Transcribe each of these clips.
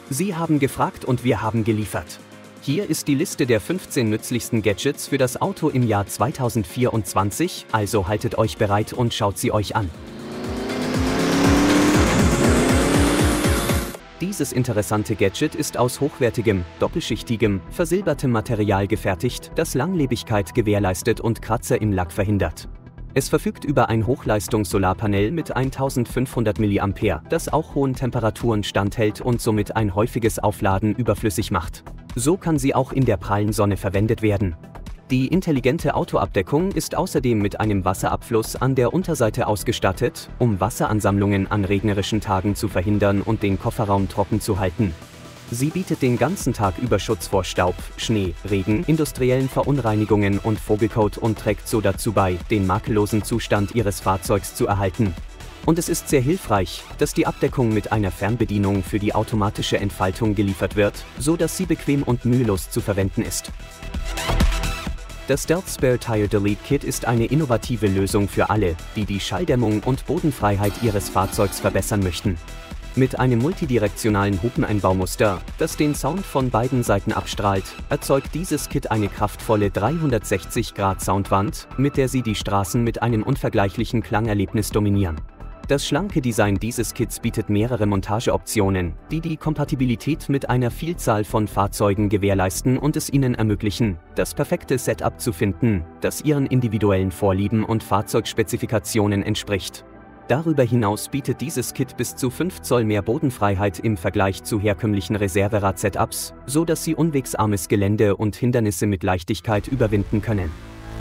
Sie haben gefragt und wir haben geliefert. Hier ist die Liste der 15 nützlichsten Gadgets für das Auto im Jahr 2024, also haltet euch bereit und schaut sie euch an. Dieses interessante Gadget ist aus hochwertigem, doppelschichtigem, versilbertem Material gefertigt, das Langlebigkeit gewährleistet und Kratzer im Lack verhindert. Es verfügt über ein Hochleistungs-Solarpanel mit 1500 mA, das auch hohen Temperaturen standhält und somit ein häufiges Aufladen überflüssig macht. So kann sie auch in der prallen Sonne verwendet werden. Die intelligente Autoabdeckung ist außerdem mit einem Wasserabfluss an der Unterseite ausgestattet, um Wasseransammlungen an regnerischen Tagen zu verhindern und den Kofferraum trocken zu halten. Sie bietet den ganzen Tag über Schutz vor Staub, Schnee, Regen, industriellen Verunreinigungen und Vogelkot und trägt so dazu bei, den makellosen Zustand Ihres Fahrzeugs zu erhalten. Und es ist sehr hilfreich, dass die Abdeckung mit einer Fernbedienung für die automatische Entfaltung geliefert wird, so dass sie bequem und mühelos zu verwenden ist. Das Stealth Spare Tire Delete Kit ist eine innovative Lösung für alle, die die Schalldämmung und Bodenfreiheit ihres Fahrzeugs verbessern möchten. Mit einem multidirektionalen Hupeneinbaumuster, das den Sound von beiden Seiten abstrahlt, erzeugt dieses Kit eine kraftvolle 360-Grad-Soundwand, mit der Sie die Straßen mit einem unvergleichlichen Klangerlebnis dominieren. Das schlanke Design dieses Kits bietet mehrere Montageoptionen, die die Kompatibilität mit einer Vielzahl von Fahrzeugen gewährleisten und es Ihnen ermöglichen, das perfekte Setup zu finden, das Ihren individuellen Vorlieben und Fahrzeugspezifikationen entspricht. Darüber hinaus bietet dieses Kit bis zu 5 Zoll mehr Bodenfreiheit im Vergleich zu herkömmlichen Reserverad-Setups, so dass Sie unwegsarmes Gelände und Hindernisse mit Leichtigkeit überwinden können.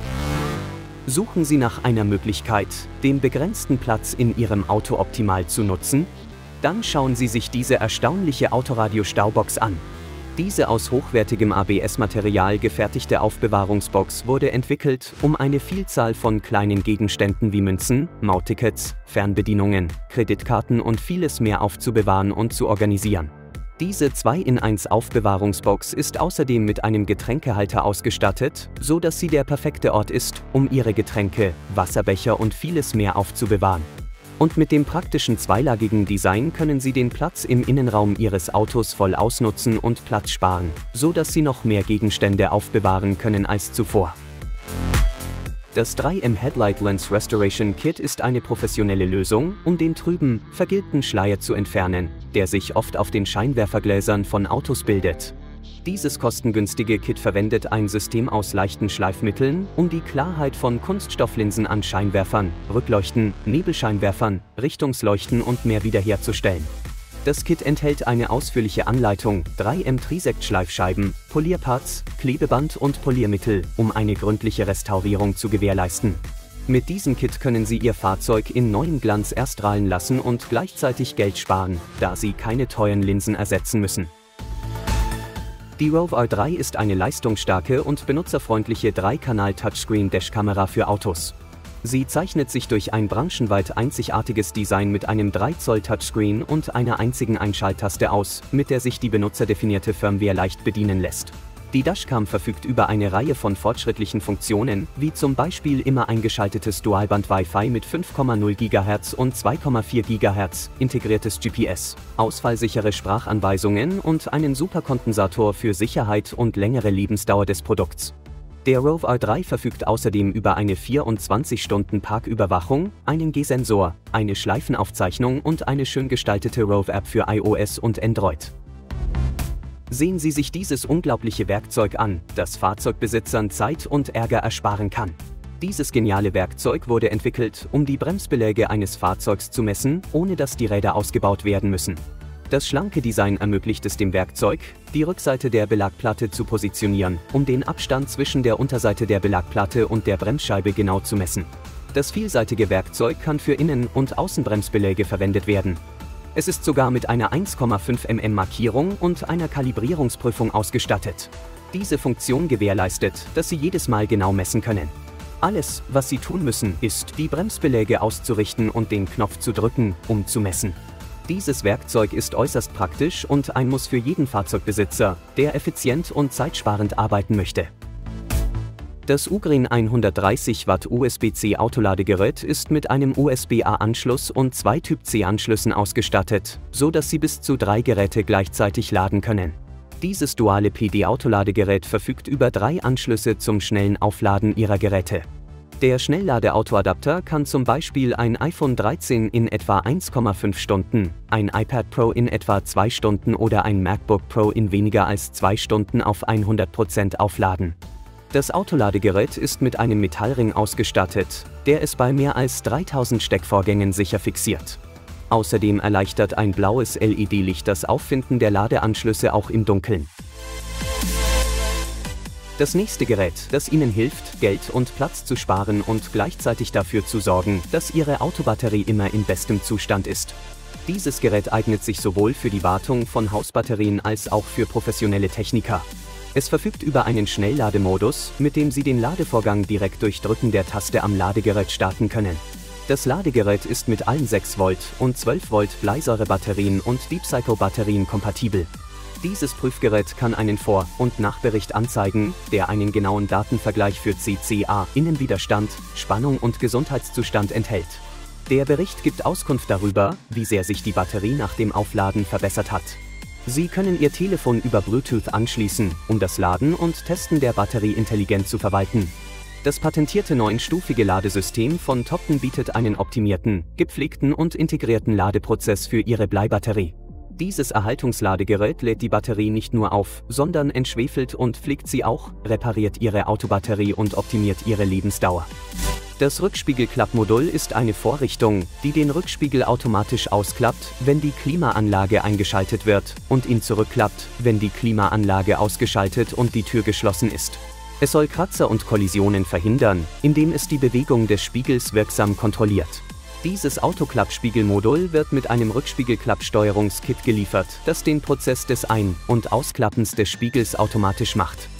Suchen Sie nach einer Möglichkeit, den begrenzten Platz in Ihrem Auto optimal zu nutzen? Dann schauen Sie sich diese erstaunliche Autoradio-Staubox an. Diese aus hochwertigem ABS-Material gefertigte Aufbewahrungsbox wurde entwickelt, um eine Vielzahl von kleinen Gegenständen wie Münzen, Mauttickets, Fernbedienungen, Kreditkarten und vieles mehr aufzubewahren und zu organisieren. Diese 2-in-1 Aufbewahrungsbox ist außerdem mit einem Getränkehalter ausgestattet, so dass sie der perfekte Ort ist, um Ihre Getränke, Wasserbecher und vieles mehr aufzubewahren. Und mit dem praktischen zweilagigen Design können Sie den Platz im Innenraum Ihres Autos voll ausnutzen und Platz sparen, so dass Sie noch mehr Gegenstände aufbewahren können als zuvor. Das 3M Headlight Lens Restoration Kit ist eine professionelle Lösung, um den trüben, vergilbten Schleier zu entfernen, der sich oft auf den Scheinwerfergläsern von Autos bildet. Dieses kostengünstige Kit verwendet ein System aus leichten Schleifmitteln, um die Klarheit von Kunststofflinsen an Scheinwerfern, Rückleuchten, Nebelscheinwerfern, Richtungsleuchten und mehr wiederherzustellen. Das Kit enthält eine ausführliche Anleitung, 3M Trisect-Schleifscheiben, Polierparts, Klebeband und Poliermittel, um eine gründliche Restaurierung zu gewährleisten. Mit diesem Kit können Sie Ihr Fahrzeug in neuem Glanz erstrahlen lassen und gleichzeitig Geld sparen, da Sie keine teuren Linsen ersetzen müssen. Die Rove R3 ist eine leistungsstarke und benutzerfreundliche 3-Kanal-Touchscreen-Dashkamera für Autos. Sie zeichnet sich durch ein branchenweit einzigartiges Design mit einem 3 Zoll Touchscreen und einer einzigen Einschalttaste aus, mit der sich die benutzerdefinierte Firmware leicht bedienen lässt. Die Dashcam verfügt über eine Reihe von fortschrittlichen Funktionen, wie zum Beispiel immer eingeschaltetes Dualband-Wi-Fi mit 5,0 GHz und 2,4 GHz, integriertes GPS, ausfallsichere Sprachanweisungen und einen Superkompensator für Sicherheit und längere Lebensdauer des Produkts. Der Rove R3 verfügt außerdem über eine 24-Stunden-Parküberwachung, einen G-Sensor, eine Schleifenaufzeichnung und eine schön gestaltete Rove-App für iOS und Android. Sehen Sie sich dieses unglaubliche Werkzeug an, das Fahrzeugbesitzern Zeit und Ärger ersparen kann. Dieses geniale Werkzeug wurde entwickelt, um die Bremsbeläge eines Fahrzeugs zu messen, ohne dass die Räder ausgebaut werden müssen. Das schlanke Design ermöglicht es dem Werkzeug, die Rückseite der Belagplatte zu positionieren, um den Abstand zwischen der Unterseite der Belagplatte und der Bremsscheibe genau zu messen. Das vielseitige Werkzeug kann für Innen- und Außenbremsbeläge verwendet werden. Es ist sogar mit einer 1,5 mm Markierung und einer Kalibrierungsprüfung ausgestattet. Diese Funktion gewährleistet, dass Sie jedes Mal genau messen können. Alles, was Sie tun müssen, ist, die Bremsbeläge auszurichten und den Knopf zu drücken, um zu messen. Dieses Werkzeug ist äußerst praktisch und ein Muss für jeden Fahrzeugbesitzer, der effizient und zeitsparend arbeiten möchte. Das Ugreen 130 Watt USB-C Autoladegerät ist mit einem USB-A-Anschluss und 2 Typ-C-Anschlüssen ausgestattet, so dass Sie bis zu 3 Geräte gleichzeitig laden können. Dieses duale PD-Autoladegerät verfügt über 3 Anschlüsse zum schnellen Aufladen Ihrer Geräte. Der Schnelllade-Autoadapter kann zum Beispiel ein iPhone 13 in etwa 1,5 Stunden, ein iPad Pro in etwa 2 Stunden oder ein MacBook Pro in weniger als 2 Stunden auf 100% aufladen. Das Autoladegerät ist mit einem Metallring ausgestattet, der es bei mehr als 3000 Steckvorgängen sicher fixiert. Außerdem erleichtert ein blaues LED-Licht das Auffinden der Ladeanschlüsse auch im Dunkeln. Das nächste Gerät, das Ihnen hilft, Geld und Platz zu sparen und gleichzeitig dafür zu sorgen, dass Ihre Autobatterie immer in bestem Zustand ist. Dieses Gerät eignet sich sowohl für die Wartung von Hausbatterien als auch für professionelle Techniker. Es verfügt über einen Schnelllademodus, mit dem Sie den Ladevorgang direkt durch Drücken der Taste am Ladegerät starten können. Das Ladegerät ist mit allen 6 Volt und 12 Volt Bleisäurebatterien und Deep Cycle Batterien kompatibel. Dieses Prüfgerät kann einen Vor- und Nachbericht anzeigen, der einen genauen Datenvergleich für CCA, Innenwiderstand, Spannung und Gesundheitszustand enthält. Der Bericht gibt Auskunft darüber, wie sehr sich die Batterie nach dem Aufladen verbessert hat. Sie können Ihr Telefon über Bluetooth anschließen, um das Laden und Testen der Batterie intelligent zu verwalten. Das patentierte 9-stufige Ladesystem von Topton bietet einen optimierten, gepflegten und integrierten Ladeprozess für Ihre Bleibatterie. Dieses Erhaltungsladegerät lädt die Batterie nicht nur auf, sondern entschwefelt und pflegt sie auch, repariert Ihre Autobatterie und optimiert ihre Lebensdauer. Das Rückspiegelklappmodul ist eine Vorrichtung, die den Rückspiegel automatisch ausklappt, wenn die Klimaanlage eingeschaltet wird, und ihn zurückklappt, wenn die Klimaanlage ausgeschaltet und die Tür geschlossen ist. Es soll Kratzer und Kollisionen verhindern, indem es die Bewegung des Spiegels wirksam kontrolliert. Dieses Autoklappspiegelmodul wird mit einem Rückspiegelklappsteuerungskit geliefert, das den Prozess des Ein- und Ausklappens des Spiegels automatisch macht.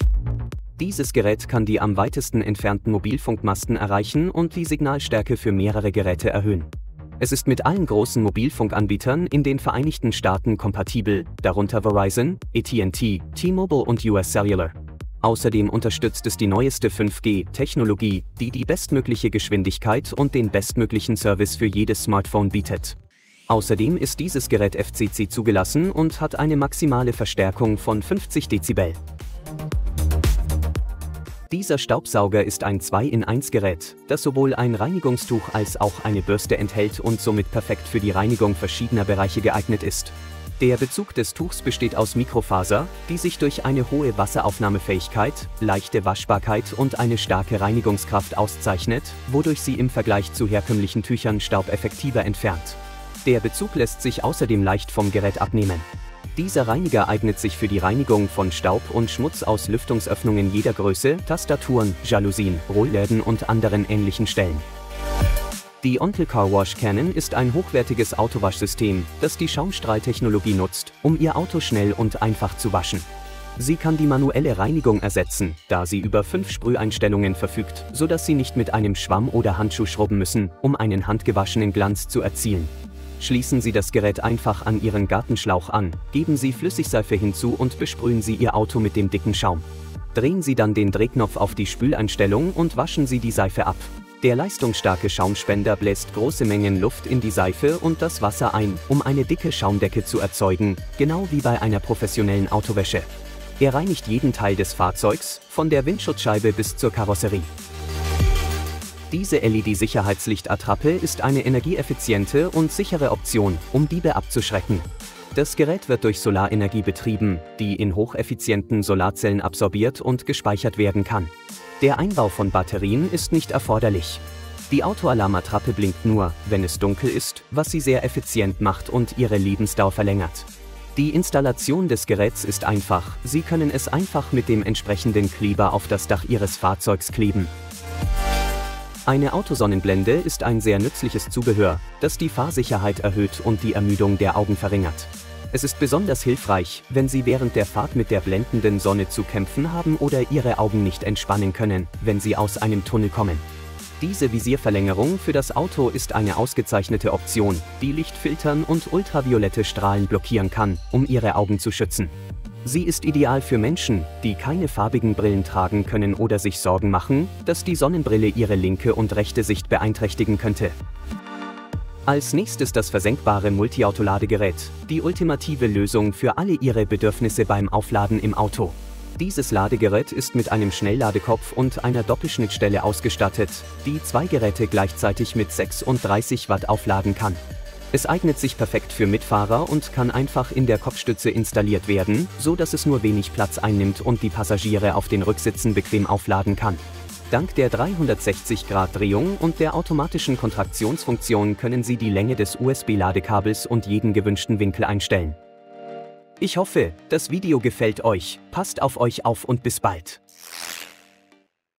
Dieses Gerät kann die am weitesten entfernten Mobilfunkmasten erreichen und die Signalstärke für mehrere Geräte erhöhen. Es ist mit allen großen Mobilfunkanbietern in den Vereinigten Staaten kompatibel, darunter Verizon, AT&T, T-Mobile und US Cellular. Außerdem unterstützt es die neueste 5G-Technologie, die die bestmögliche Geschwindigkeit und den bestmöglichen Service für jedes Smartphone bietet. Außerdem ist dieses Gerät FCC zugelassen und hat eine maximale Verstärkung von 50 Dezibel. Dieser Staubsauger ist ein 2-in-1-Gerät, das sowohl ein Reinigungstuch als auch eine Bürste enthält und somit perfekt für die Reinigung verschiedener Bereiche geeignet ist. Der Bezug des Tuchs besteht aus Mikrofaser, die sich durch eine hohe Wasseraufnahmefähigkeit, leichte Waschbarkeit und eine starke Reinigungskraft auszeichnet, wodurch sie im Vergleich zu herkömmlichen Tüchern Staub effektiver entfernt. Der Bezug lässt sich außerdem leicht vom Gerät abnehmen. Dieser Reiniger eignet sich für die Reinigung von Staub und Schmutz aus Lüftungsöffnungen jeder Größe, Tastaturen, Jalousien, Rollläden und anderen ähnlichen Stellen. Die Ontel Car Wash Canon ist ein hochwertiges Autowaschsystem, das die Schaumstrahltechnologie nutzt, um Ihr Auto schnell und einfach zu waschen. Sie kann die manuelle Reinigung ersetzen, da sie über 5 Sprüheinstellungen verfügt, sodass Sie nicht mit einem Schwamm oder Handschuh schrubben müssen, um einen handgewaschenen Glanz zu erzielen. Schließen Sie das Gerät einfach an Ihren Gartenschlauch an, geben Sie Flüssigseife hinzu und besprühen Sie Ihr Auto mit dem dicken Schaum. Drehen Sie dann den Drehknopf auf die Spüleinstellung und waschen Sie die Seife ab. Der leistungsstarke Schaumspender bläst große Mengen Luft in die Seife und das Wasser ein, um eine dicke Schaumdecke zu erzeugen, genau wie bei einer professionellen Autowäsche. Er reinigt jeden Teil des Fahrzeugs, von der Windschutzscheibe bis zur Karosserie. Diese LED-Sicherheitslichtattrappe ist eine energieeffiziente und sichere Option, um Diebe abzuschrecken. Das Gerät wird durch Solarenergie betrieben, die in hocheffizienten Solarzellen absorbiert und gespeichert werden kann. Der Einbau von Batterien ist nicht erforderlich. Die Autoalarmattrappe blinkt nur, wenn es dunkel ist, was sie sehr effizient macht und ihre Lebensdauer verlängert. Die Installation des Geräts ist einfach, Sie können es einfach mit dem entsprechenden Kleber auf das Dach Ihres Fahrzeugs kleben. Eine Autosonnenblende ist ein sehr nützliches Zubehör, das die Fahrsicherheit erhöht und die Ermüdung der Augen verringert. Es ist besonders hilfreich, wenn Sie während der Fahrt mit der blendenden Sonne zu kämpfen haben oder Ihre Augen nicht entspannen können, wenn Sie aus einem Tunnel kommen. Diese Visierverlängerung für das Auto ist eine ausgezeichnete Option, die Licht filtern und ultraviolette Strahlen blockieren kann, um Ihre Augen zu schützen. Sie ist ideal für Menschen, die keine farbigen Brillen tragen können oder sich Sorgen machen, dass die Sonnenbrille ihre linke und rechte Sicht beeinträchtigen könnte. Als nächstes das versenkbare Multi-Auto-Ladegerät, die ultimative Lösung für alle Ihre Bedürfnisse beim Aufladen im Auto. Dieses Ladegerät ist mit einem Schnellladekopf und einer Doppelschnittstelle ausgestattet, die 2 Geräte gleichzeitig mit 36 Watt aufladen kann. Es eignet sich perfekt für Mitfahrer und kann einfach in der Kopfstütze installiert werden, so dass es nur wenig Platz einnimmt und die Passagiere auf den Rücksitzen bequem aufladen kann. Dank der 360-Grad-Drehung und der automatischen Kontraktionsfunktion können Sie die Länge des USB-Ladekabels und jeden gewünschten Winkel einstellen. Ich hoffe, das Video gefällt euch, passt auf euch auf und bis bald.